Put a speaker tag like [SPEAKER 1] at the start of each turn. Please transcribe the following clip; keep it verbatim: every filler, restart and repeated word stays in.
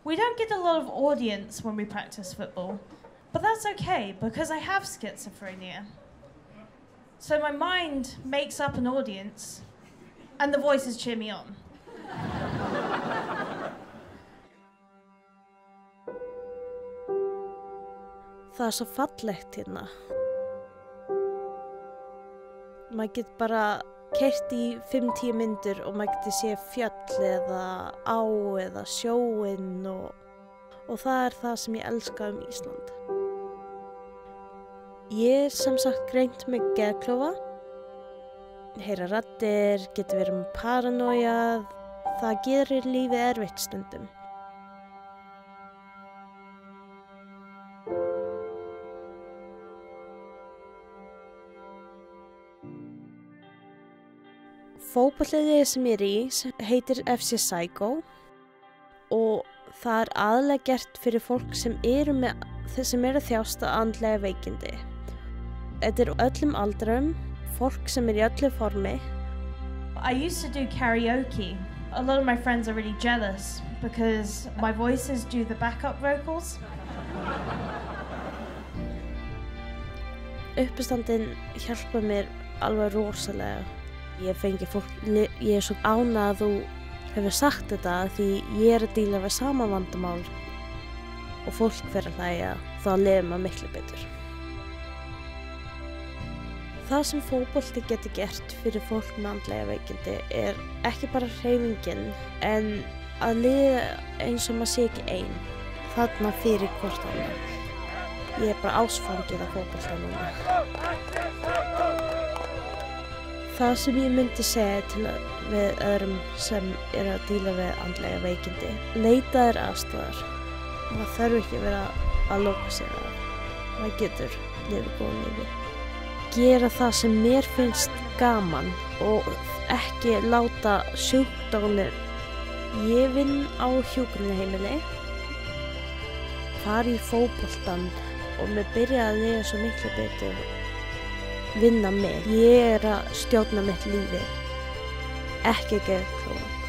[SPEAKER 1] We don't get a lot of audience when we practice football, but that's okay because I have schizophrenia. So my mind makes up an audience and the voices cheer me on.
[SPEAKER 2] Það er svo fallegt hérna. Maður getur bara keyrt í fimm til tíu myndir og maður getur séð fjöll eða á eða sjóinn og, og það er það sem ég elska um Ísland. Ég er sem sagt greint með geðklofa. Heyra raddir, getur verið með paranoia. Það gerir lífið erfitt stundum. Fótboltaliðið sem ég er í heitir F C Psycho og það er aðalega gert fyrir fólk sem eru með sem eru að þjást af andlega veikindi. Þetta er öllum aldrum, fólk sem er í öllu formi.
[SPEAKER 1] I used to do karaoke. A lot of my friends are really jealous because my voices do the backup vocals.
[SPEAKER 2] Uppistandinn hjálpa mér alveg rosalega. Ég fengi fólk, ég er svo ánægð að þú hefur sagt þetta því ég er að díla við sama vandamál og fólk fer að hlæja, þá lifir maður miklu betur. Það sem fótbolti getur gert fyrir fólk með andlega veikindi er ekki bara hreyfingin en að lifa eins og maður sé ekki ein, þarna fyrir hvort annað. Ég er bara ásfangið af fótbolta núna. Það sem ég myndi segja til að, við öðrum sem eru að díla við andlega veikindi, leita þér aðstoðar. Maður þarf ekki að vera að loka sig af. Maður getur lifað góðu lífi. Gera það sem mér finnst gaman og ekki láta sjúkdóminn. Ég vinn á hjúkrunarheimili, fari í fótboltann og mér byrjaði að lifa svo miklu betur. Vinna mig. Ég er að stjórna mitt lífi, ekki geðklofa.